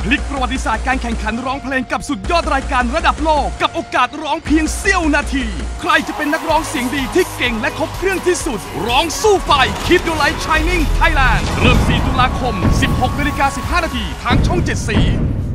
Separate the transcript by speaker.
Speaker 1: ลิกประวัติศาสตร์การแข่งขันร้องเพลงกับสุดยอดรายการระดับโลกกับโอกาสร้องเพียงเสี้ยวนาทีใครจะเป็นนักร้องเสียงดีที่เก่งและครบเครื่องที่สุดร้องสู้ไฟ Keep Your Light Shining Thailand เริ่ม 4 ตุลาคม 16:15 น.ทางช่อง 7 สี